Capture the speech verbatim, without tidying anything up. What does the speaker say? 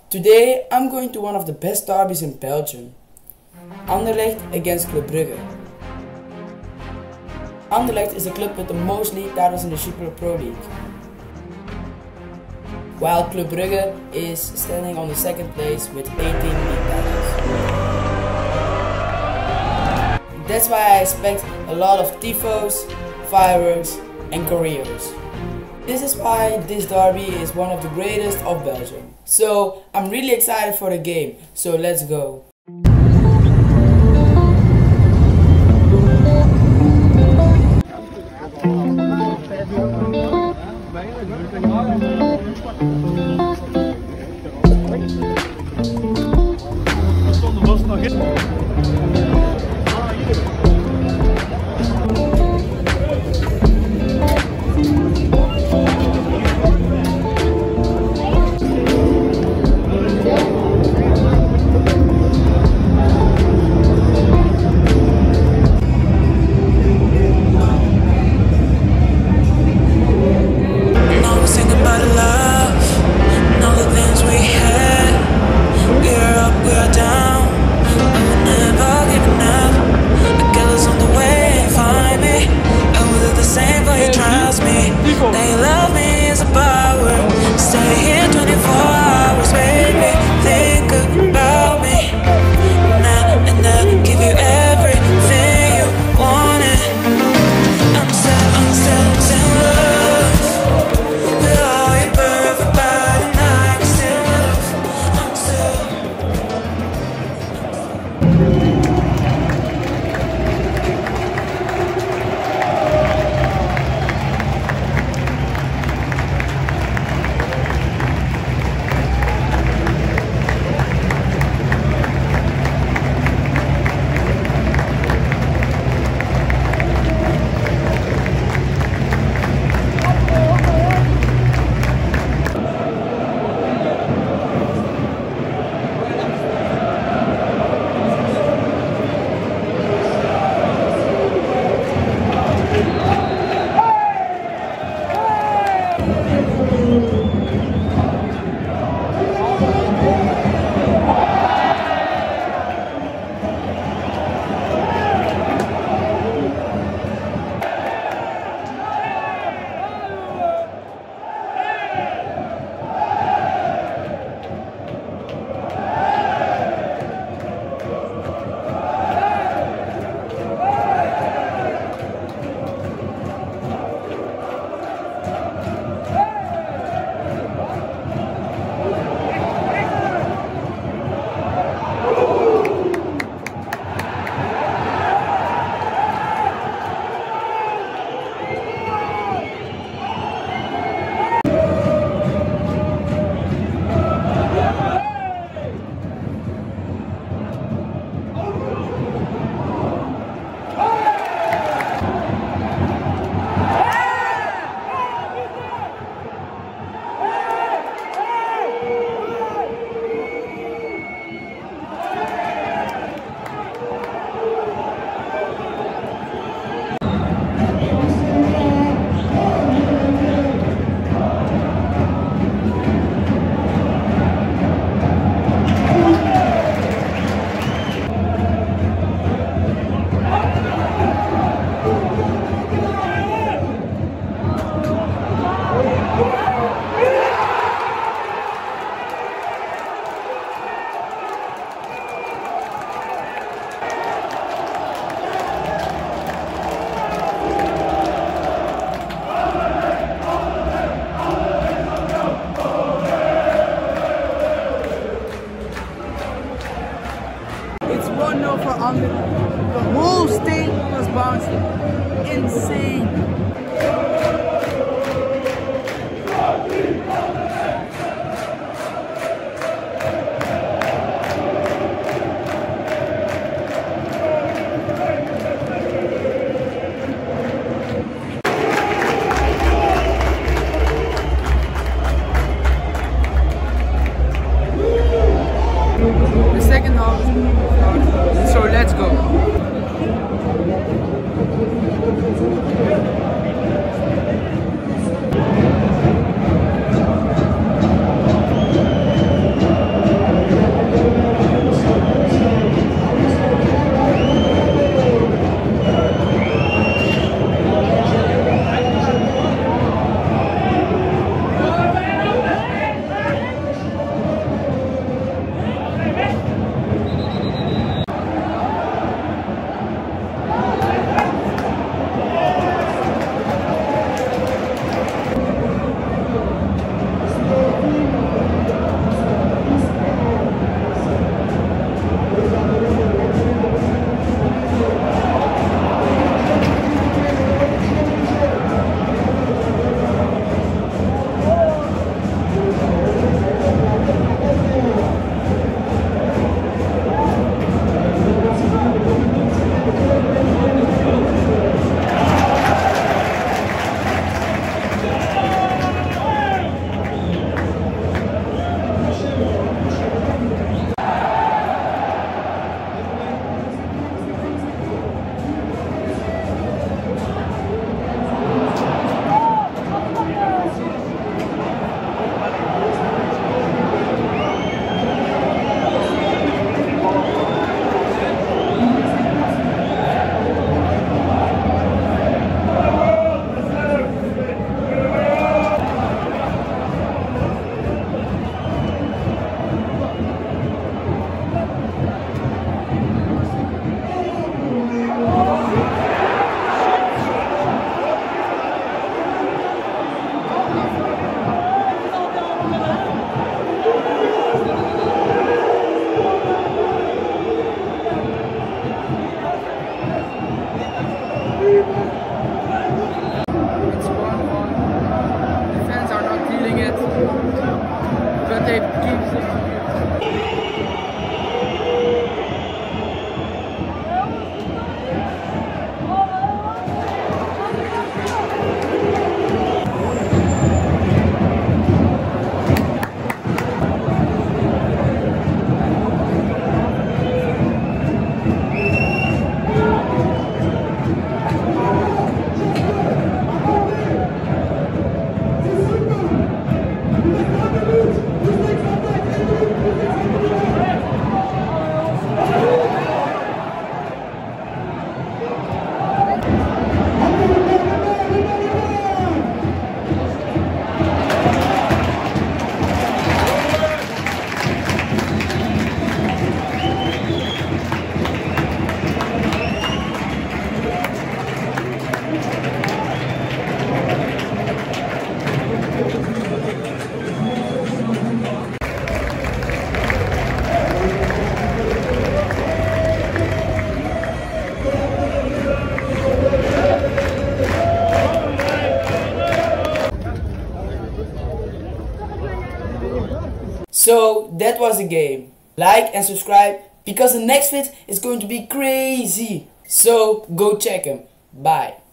Today I'm going to one of the best derbies in Belgium. Anderlecht against Club Brugge. Anderlecht is the club with the most league titles in the Super Pro League, while Club Brugge is standing on the second place with eighteen league titles. That's why I expect a lot of tifos, fireworks and choreos. This is why this derby is one of the greatest of Belgium. So I'm really excited for the game, so let's go. They love me as a power. Stay here twenty-four hours, baby. Think about me now and I'll give you everything you wanted. I'm still, I'm still, still in love with all your perfect body. I can still love. I'm It's one nil for Anderlecht. The whole stadium was bouncing. Insane. The second half is started, so let's go. So that was the game. Like and subscribe because the next vid is going to be crazy. So go check him. Bye.